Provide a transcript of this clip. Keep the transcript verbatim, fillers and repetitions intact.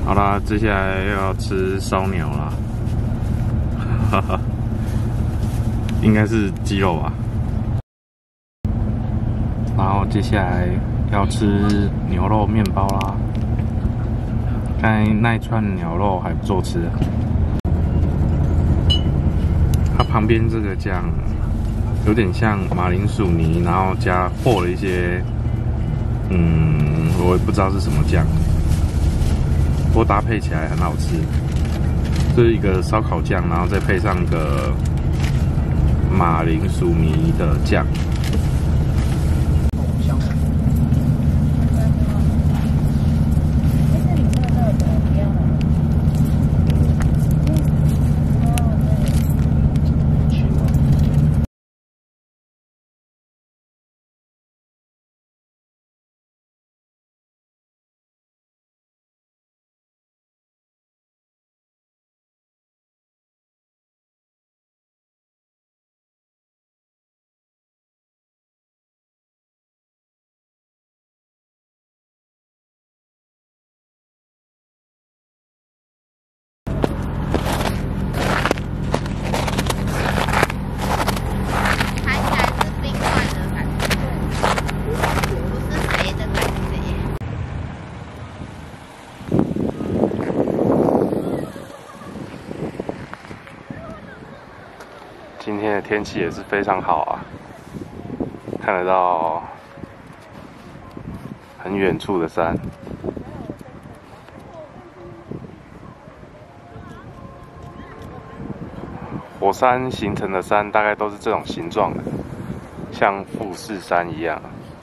好啦，接下来要吃烧鸟啦，哈哈，应该是鸡肉吧。然后接下来要吃牛肉面包啦。刚才那一串牛肉还不错吃啊。它旁边这个酱有点像马铃薯泥，然后加和了一些，嗯，我也不知道是什么酱。不过搭配起来很好吃，这是一个烧烤酱，然后再配上一个马铃薯泥的酱。今天的天气也是非常好啊，看得到很远处的山。火山形成的山大概都是这种形状的，像富士山一样。